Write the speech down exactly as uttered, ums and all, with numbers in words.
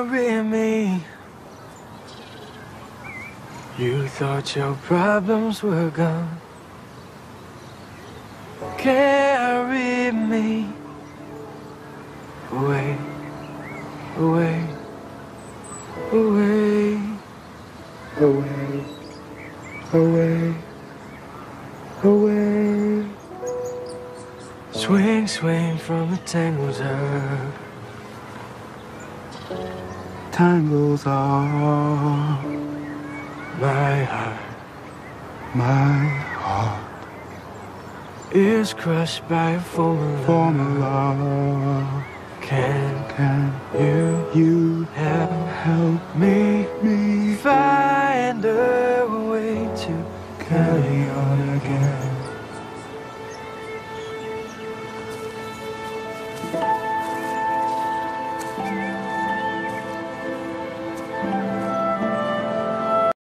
carry me. You thought your problems were gone. Carry me away, away, away, away, away, away. Swing, swing from the tangles of tangles of my heart. My heart is crushed by a formula. Formula. Can, can you, you help, help me, me find